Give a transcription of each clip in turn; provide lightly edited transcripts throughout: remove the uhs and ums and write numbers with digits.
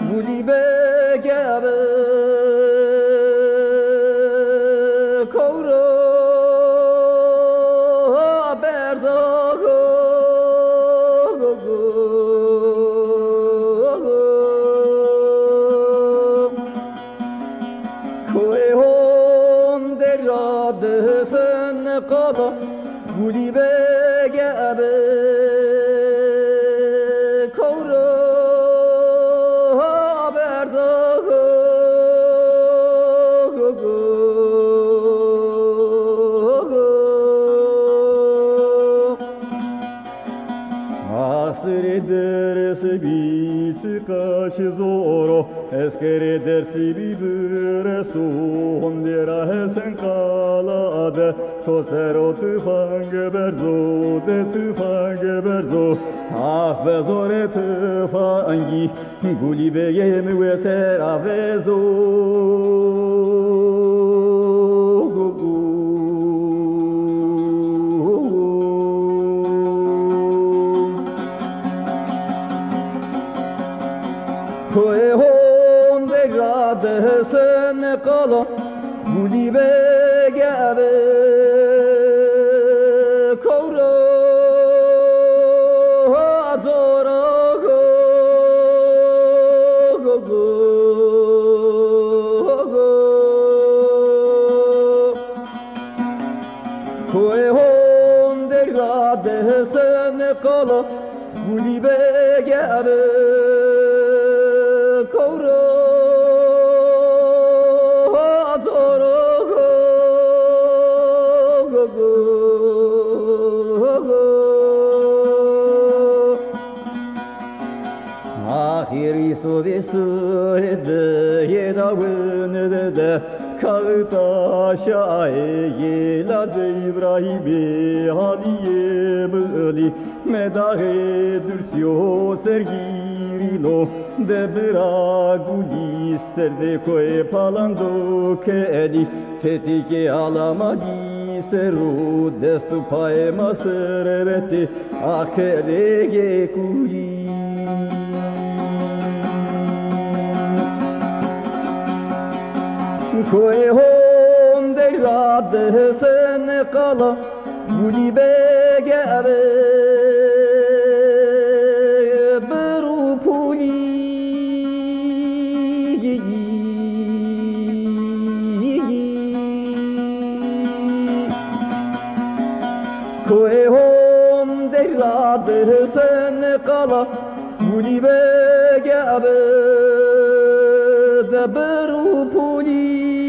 guli begebe koro berdo koe honde radesen kala guli begebe koro berdo asri dersi bici kaşı zoro eskere dersi bibire sondera hesen kalade tosero tüfange berzo de tüfange berzo ah bezore tüfangi guli beyem veter avezo koe honde radesen kala guli begebe koro adoro koe honde radesen kala guli begebe koro adoro ahiri sodesu ede yedavınede kağıtaşa yeladı İbrahim'i haliye bıli medahe dürsyo sergirilo de braguli sterde koe palando kedi tetike alamadi seru destu pae masereveti akerege kuli koe honde radesen kala guli begebe beru puli koe honde radesen kala guli begebe beru puli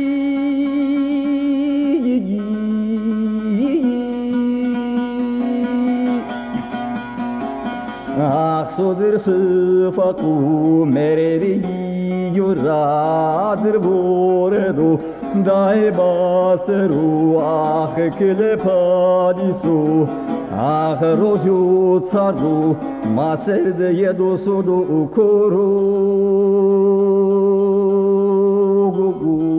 ah sodir sıfaku merevi yuradır boredu dae baseru ah kile padisu ah rozyu tsardu maserde yedosudu koru